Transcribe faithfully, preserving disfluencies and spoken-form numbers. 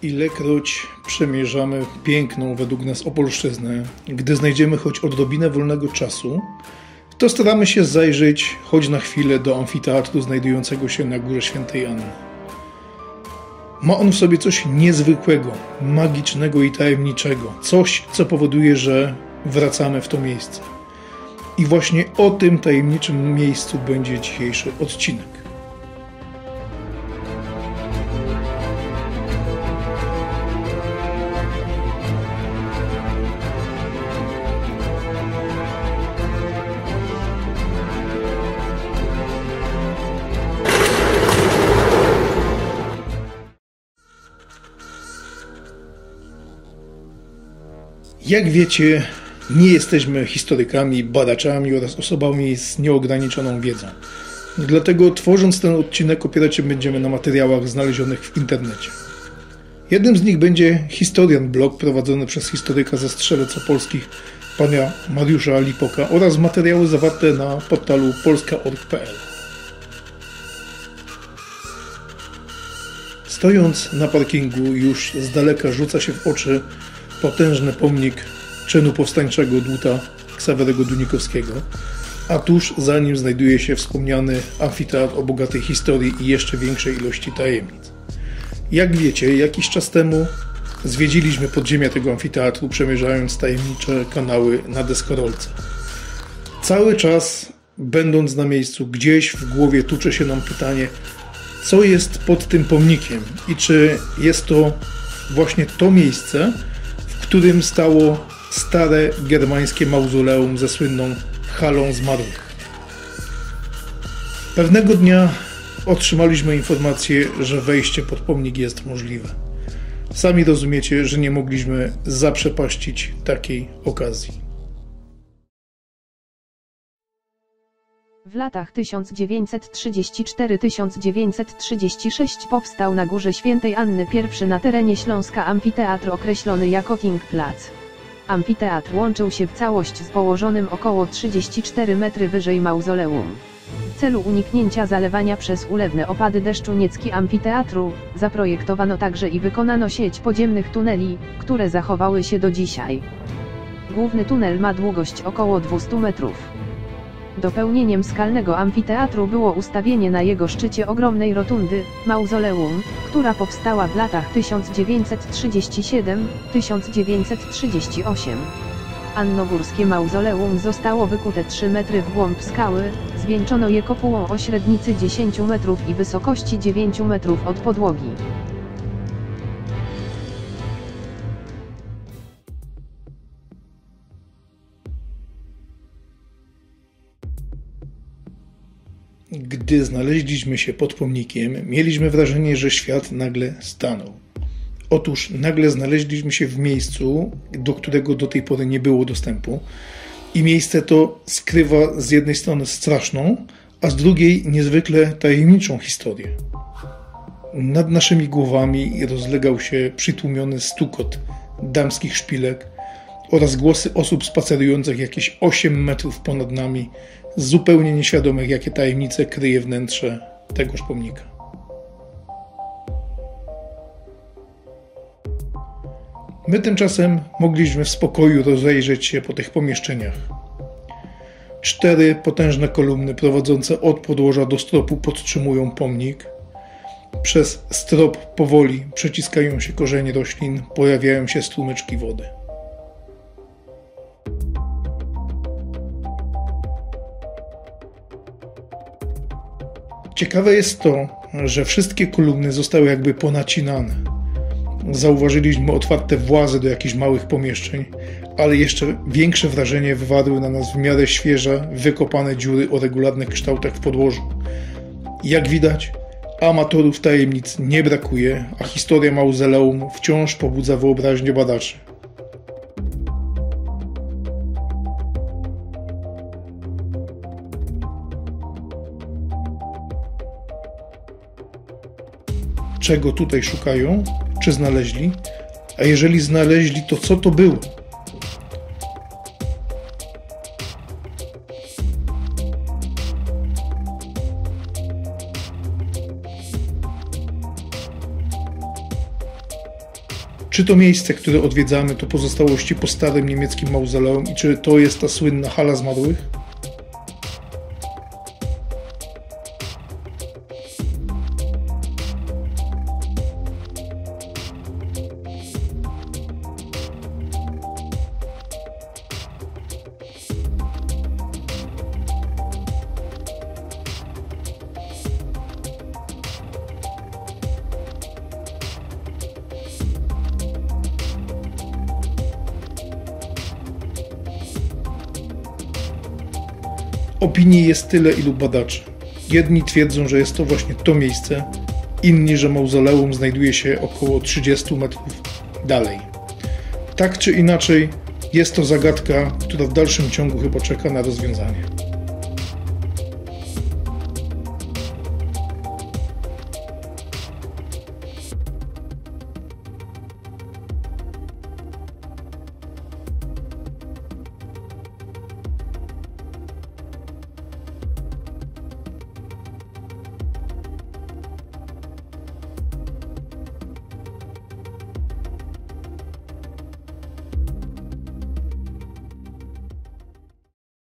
Ilekroć przemierzamy piękną według nas Opolszczyznę, gdy znajdziemy choć odrobinę wolnego czasu, to staramy się zajrzeć choć na chwilę do amfiteatru znajdującego się na Górze Świętej Anny. Ma on w sobie coś niezwykłego, magicznego i tajemniczego. Coś, co powoduje, że wracamy w to miejsce. I właśnie o tym tajemniczym miejscu będzie dzisiejszy odcinek. Jak wiecie, nie jesteśmy historykami, badaczami oraz osobami z nieograniczoną wiedzą. Dlatego tworząc ten odcinek opierać się będziemy na materiałach znalezionych w internecie. Jednym z nich będzie Historian Blog prowadzony przez historyka ze Strzelec Opolskich pana Mariusza Lipoka oraz materiały zawarte na portalu polska kropka org kropka p l. Stojąc na parkingu już z daleka rzuca się w oczy potężny pomnik czynu powstańczego Dłuta Ksawerego Dunikowskiego, a tuż za nim znajduje się wspomniany amfiteatr o bogatej historii i jeszcze większej ilości tajemnic. Jak wiecie, jakiś czas temu zwiedziliśmy podziemia tego amfiteatru, przemierzając tajemnicze kanały na deskorolce. Cały czas, będąc na miejscu, gdzieś w głowie tucze się nam pytanie, co jest pod tym pomnikiem i czy jest to właśnie to miejsce, w którym stało stare germańskie mauzoleum ze słynną halą zmarłych. Pewnego dnia otrzymaliśmy informację, że wejście pod pomnik jest możliwe. Sami rozumiecie, że nie mogliśmy zaprzepaścić takiej okazji. W latach tysiąc dziewięćset trzydziesty czwarty do tysiąc dziewięćset trzydziestego szóstego powstał na Górze Świętej Anny pierwszy na terenie Śląska amfiteatr określony jako King Plac. Amfiteatr łączył się w całość z położonym około trzydzieści cztery metry wyżej mauzoleum. W celu uniknięcia zalewania przez ulewne opady deszczu niecki amfiteatru, zaprojektowano także i wykonano sieć podziemnych tuneli, które zachowały się do dzisiaj. Główny tunel ma długość około dwieście metrów. Dopełnieniem skalnego amfiteatru było ustawienie na jego szczycie ogromnej rotundy, mauzoleum, która powstała w latach tysiąc dziewięćset trzydziestym siódmym do tysiąc dziewięćset trzydziestego ósmego. Annogórskie mauzoleum zostało wykute trzy metry w głąb skały, zwieńczono je kopułą o średnicy dziesięć metrów i wysokości dziewięć metrów od podłogi. Gdy znaleźliśmy się pod pomnikiem, mieliśmy wrażenie, że świat nagle stanął. Otóż nagle znaleźliśmy się w miejscu, do którego do tej pory nie było dostępu i miejsce to skrywa z jednej strony straszną, a z drugiej niezwykle tajemniczą historię. Nad naszymi głowami rozlegał się przytłumiony stukot damskich szpilek oraz głosy osób spacerujących jakieś osiem metrów ponad nami, zupełnie nieświadomych, jakie tajemnice kryje wnętrze tegoż pomnika. My tymczasem mogliśmy w spokoju rozejrzeć się po tych pomieszczeniach. Cztery potężne kolumny prowadzące od podłoża do stropu podtrzymują pomnik. Przez strop powoli przeciskają się korzenie roślin, pojawiają się strumyczki wody. Ciekawe jest to, że wszystkie kolumny zostały jakby ponacinane. Zauważyliśmy otwarte włazy do jakichś małych pomieszczeń, ale jeszcze większe wrażenie wywarły na nas w miarę świeże, wykopane dziury o regularnych kształtach w podłożu. Jak widać, amatorów tajemnic nie brakuje, a historia mauzoleum wciąż pobudza wyobraźnię badaczy. Czego tutaj szukają? Czy znaleźli? A jeżeli znaleźli, to co to było? Czy to miejsce, które odwiedzamy, to pozostałości po starym niemieckim mauzoleum i czy to jest ta słynna hala zmarłych? Opinii jest tyle, ilu badaczy. Jedni twierdzą, że jest to właśnie to miejsce, inni, że mauzoleum znajduje się około trzydziestu metrów dalej. Tak czy inaczej, jest to zagadka, która w dalszym ciągu chyba czeka na rozwiązanie.